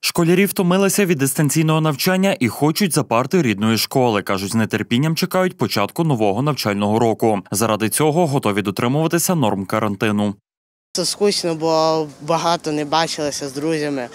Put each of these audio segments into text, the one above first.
Школярі втомилися від дистанційного навчання і хочуть за парти рідної школи. Кажуть, з нетерпінням чекають початку нового навчального року. Заради цього готові дотримуватися норм карантину. Це скучно, бо багато не бачилися з друзями.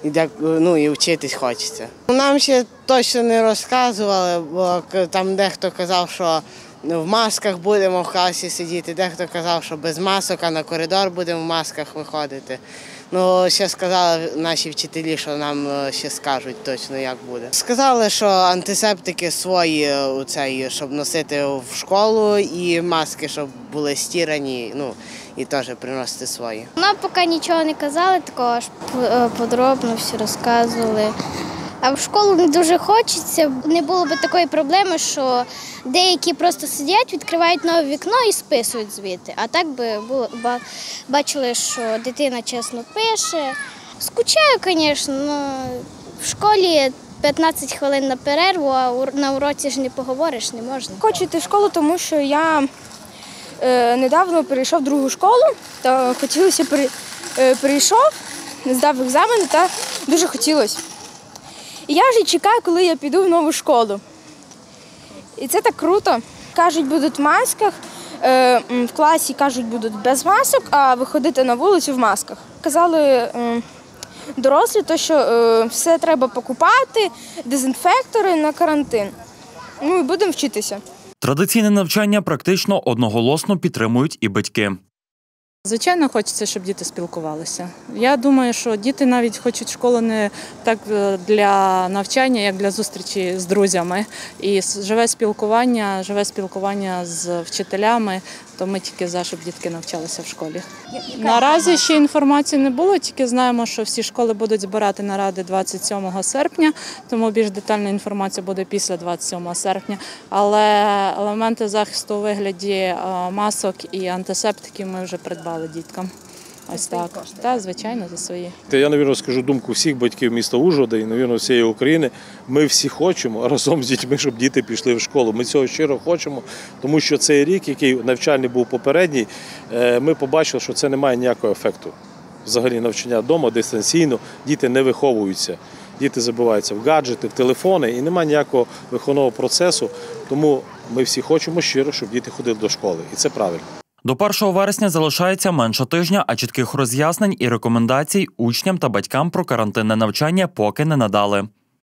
І вчитись хочеться. Нам ще точно не розказували, бо там дехто казав, що в масках будемо в класі сидіти, дехто казав, що без масок, а на коридор будемо в масках виходити. Ще сказали наші вчителі, що нам ще скажуть точно, як буде. Сказали, що антисептики свої, щоб носити в школу, і маски, щоб були стирані, і теж приносити свої. Нам поки нічого не казали, такого ж подробно все розказували. А в школу не дуже хочеться. Не було б такої проблеми, що деякі просто сидять, відкривають нове вікно і списують звідти. А так би бачили, що дитина чесно пише. Скучаю, звісно, але в школі 15 хвилин на перерву, а на уроці ж не поговориш, не можна. Хочу йти в школу, тому що я недавно перейшов в другу школу, та хотілося прийшов, здав екзамен, та дуже хотілося. І я вже чекаю, коли я піду в нову школу. І це так круто. Кажуть, будуть в масках, в класі, кажуть, будуть без масок, а виходити на вулицю в масках. Казали дорослі, що все треба покупати, дезінфектори на карантин. І будемо вчитися. Традиційне навчання практично одноголосно підтримують і батьки. Звичайно, хочеться, щоб діти спілкувалися. Я думаю, що діти навіть хочуть школу не так для навчання, як для зустрічі з друзями. І живе спілкування з вчителями, то ми тільки за, щоб дітки навчалися в школі. Наразі ще інформації не було, тільки знаємо, що всі школи будуть збирати наради 27 серпня, тому більш детальна інформація буде після 27 серпня. Але елементи захисту у вигляді масок і антисептиків ми вже придбали діткам. Ось так. Так, звичайно, за свої. Я, мабуть, скажу думку всіх батьків міста Ужгорода і, мабуть, всієї України. Ми всі хочемо разом з дітьми, щоб діти пішли в школу. Ми цього щиро хочемо, тому що цей рік, який навчальний був попередній, ми побачили, що це не має ніякого ефекту. Взагалі навчання вдома, дистанційно, діти не виховуються. Діти забиваються в гаджети, в телефони і немає ніякого виховного процесу. Тому ми всі хочемо щиро, щоб діти ходили до школи. І це правильно. До 1 вересня залишається менше тижня, а чітких роз'яснень і рекомендацій учням та батькам про карантинне навчання поки не надали.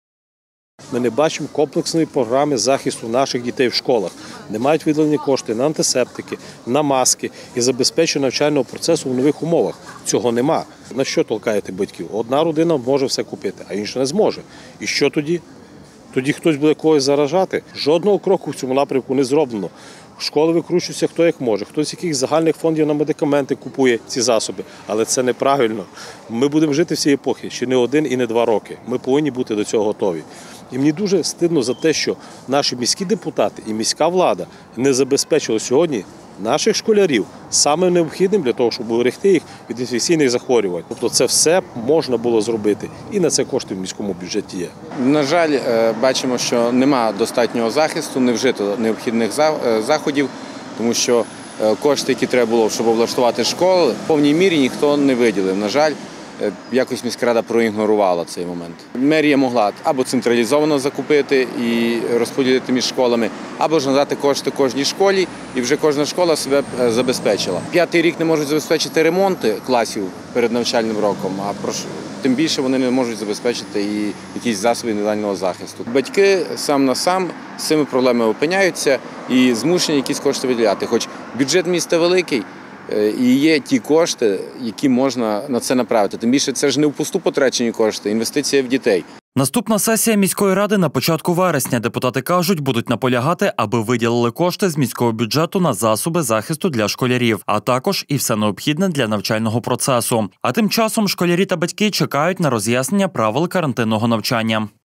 Ми не бачимо комплексної програми захисту наших дітей в школах. Не мають виділені кошти на антисептики, на маски і забезпечення навчального процесу в нових умовах. Цього нема. На що толкаєте батьків? Одна родина може все купити, а інша не зможе. І що тоді? Тоді хтось буде когось заражати. Жодного кроку в цьому напрямку не зроблено. Школи викручуються хто як може, хтось з яких загальних фондів на медикаменти купує ці засоби. Але це неправильно. Ми будемо жити в цій епохі ще не 1 і не 2 роки. Ми повинні бути до цього готові. І мені дуже стидно за те, що наші міські депутати і міська влада не забезпечили сьогодні наших школярів самим необхідним для того, щоб уберегти їх від інфекційних захворювань. Тобто це все можна було зробити. І на це кошти в міському бюджеті є. На жаль, бачимо, що немає достатнього захисту, не вжито необхідних заходів, тому що кошти, які треба було, щоб облаштувати школи, в повній мірі ніхто не виділив. На жаль, якось міська рада проігнорувала цей момент. Мерія могла або централізовано закупити і розподілити між школами, або ж надати кошти кожній школі, і вже кожна школа себе забезпечила. 5-й рік не можуть забезпечити ремонти класів перед навчальним роком, а тим більше вони не можуть забезпечити і якісь засоби індивідуального захисту. Батьки сам на сам з цими проблемами опиняються і змушені якісь кошти виділяти. Хоч бюджет міста великий, і є ті кошти, які можна на це направити. Тим більше це ж не впусту потрачені кошти, інвестиція в дітей. Наступна сесія міської ради на початку вересня. Депутати кажуть, будуть наполягати, аби виділили кошти з міського бюджету на засоби захисту для школярів, а також і все необхідне для навчального процесу. А тим часом школярі та батьки чекають на роз'яснення правил карантинного навчання.